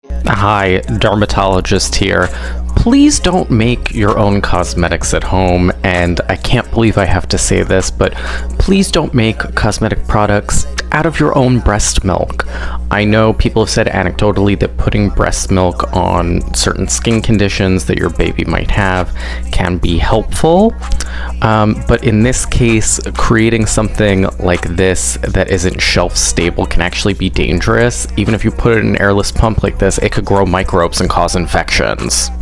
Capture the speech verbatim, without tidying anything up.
Hi, dermatologist here. Please don't make your own cosmetics at home, and I can't believe I have to say this, but please don't make cosmetic products out of your own breast milk. I know people have said anecdotally that putting breast milk on certain skin conditions that your baby might have can be helpful, um, but in this case, creating something like this that isn't shelf stable can actually be dangerous. Even if you put it in an airless pump like this, it could grow microbes and cause infections.